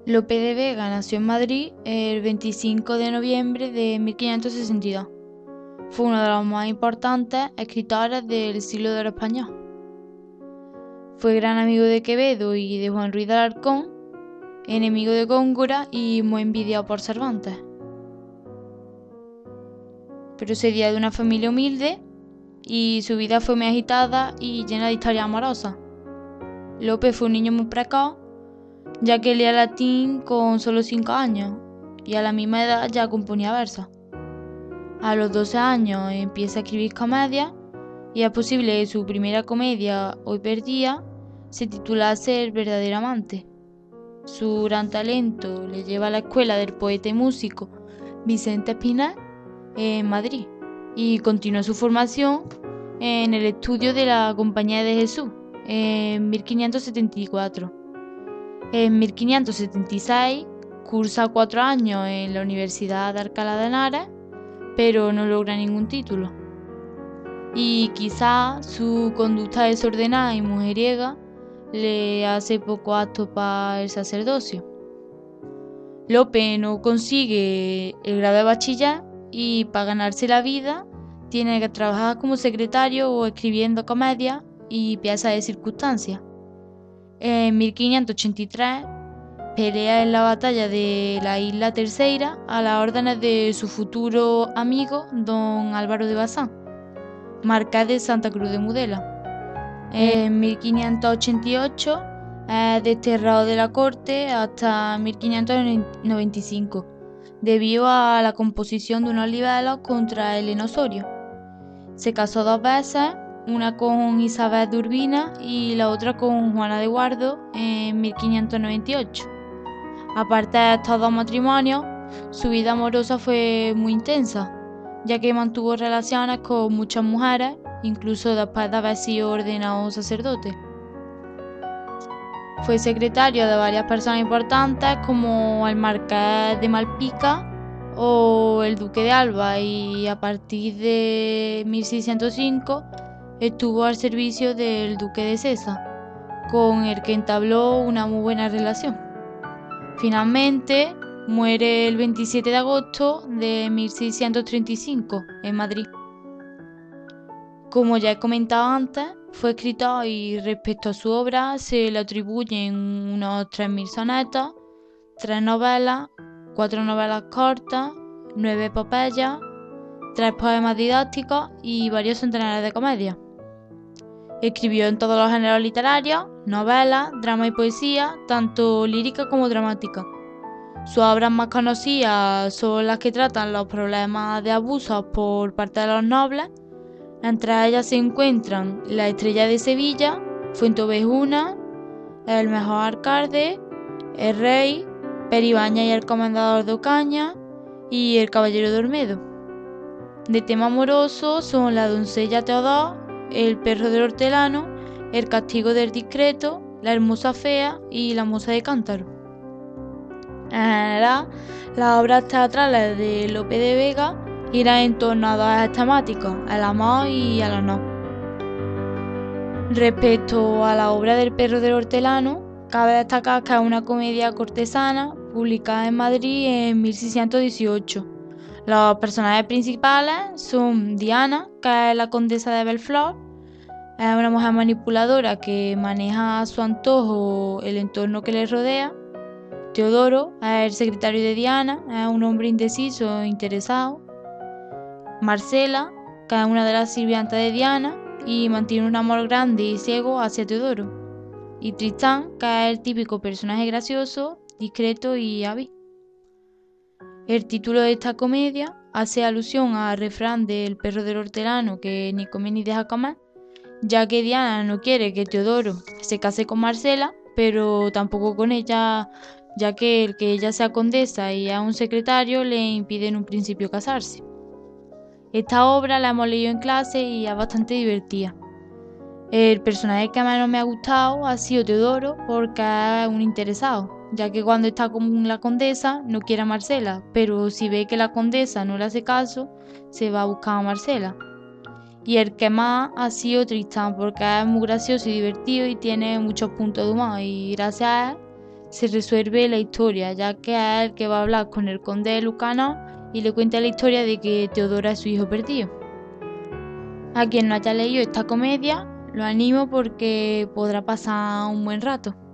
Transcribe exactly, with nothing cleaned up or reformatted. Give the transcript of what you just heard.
Lope de Vega nació en Madrid el veinticinco de noviembre de mil quinientos sesenta y dos. Fue uno de los más importantes escritores del siglo de oro español. Fue gran amigo de Quevedo y de Juan Ruiz de Alarcón, enemigo de Góngora y muy envidiado por Cervantes. Procedía de una familia humilde y su vida fue muy agitada y llena de historias amorosas. Lope fue un niño muy precoz, ya que leía latín con solo cinco años y a la misma edad ya componía versos. A los doce años empieza a escribir comedias y es posible que su primera comedia, Hoy Perdía, se titulase El verdadero amante. Su gran talento le lleva a la escuela del poeta y músico Vicente Espinel en Madrid y continuó su formación en el estudio de la Compañía de Jesús en mil quinientos setenta y cuatro. En mil quinientos setenta y seis cursa cuatro años en la Universidad de Alcalá de Henares, pero no logra ningún título. Y quizá su conducta desordenada y mujeriega le hace poco apto para el sacerdocio. Lope no consigue el grado de bachiller y para ganarse la vida tiene que trabajar como secretario o escribiendo comedias y piezas de circunstancias. En mil quinientos ochenta y tres pelea en la batalla de la Isla Terceira a las órdenes de su futuro amigo don Álvaro de Bazán, marqués de Santa Cruz de Mudela. En mil quinientos ochenta y ocho es desterrado de la corte hasta mil quinientos noventa y cinco, debido a la composición de unos libelos contra Elena Osorio. Se casó dos veces, una con Isabel de Urbina y la otra con Juana de Guardo en mil quinientos noventa y ocho. Aparte de estos dos matrimonios, su vida amorosa fue muy intensa, ya que mantuvo relaciones con muchas mujeres, incluso después de haber sido ordenado sacerdote. Fue secretario de varias personas importantes como el marqués de Malpica o el duque de Alba, y a partir de mil seiscientos cinco estuvo al servicio del duque de Sesa, con el que entabló una muy buena relación. Finalmente muere el veintisiete de agosto de mil seiscientos treinta y cinco en Madrid. Como ya he comentado antes, fue escritor y respecto a su obra se le atribuyen unos tres mil sonetos, tres novelas, cuatro novelas cortas, nueve epopeyas, tres poemas didácticos y varios centenares de comedias. Escribió en todos los géneros literarios, novelas, drama y poesía, tanto lírica como dramática. Sus obras más conocidas son las que tratan los problemas de abusos por parte de los nobles. Entre ellas se encuentran La estrella de Sevilla, Fuenteovejuna, El mejor alcalde, El rey, Peribaña y el comendador de Ocaña y El caballero de Olmedo. De tema amoroso son La doncella Teodor, El perro del hortelano, El castigo del discreto, La hermosa fea y La moza de cántaro. En general, las obras teatrales de Lope de Vega irán en torno a dos ejes temáticos, el amor y el honor. Respecto a la obra del perro del hortelano, cabe destacar que es una comedia cortesana publicada en Madrid en mil seiscientos dieciocho. Los personajes principales son Diana, que es la condesa de Belflor, es una mujer manipuladora que maneja a su antojo el entorno que le rodea. Teodoro es el secretario de Diana, es un hombre indeciso e interesado. Marcela, que es una de las sirvientas de Diana y mantiene un amor grande y ciego hacia Teodoro. Y Tristán, que es el típico personaje gracioso, discreto y hábil. El título de esta comedia hace alusión al refrán del perro del hortelano que ni come ni deja comer, ya que Diana no quiere que Teodoro se case con Marcela, pero tampoco con ella, ya que el que ella sea condesa y a un secretario le impide en un principio casarse. Esta obra la hemos leído en clase y es bastante divertida. El personaje que menos me ha gustado ha sido Teodoro porque es un interesado, ya que cuando está con la condesa no quiere a Marcela, pero si ve que la condesa no le hace caso, se va a buscar a Marcela. Y el que más ha sido Tristán porque es muy gracioso y divertido y tiene muchos puntos de humor, y gracias a él se resuelve la historia, ya que es el que va a hablar con el conde de Lucana y le cuenta la historia de que Teodora es su hijo perdido. A quien no haya leído esta comedia, lo animo porque podrá pasar un buen rato.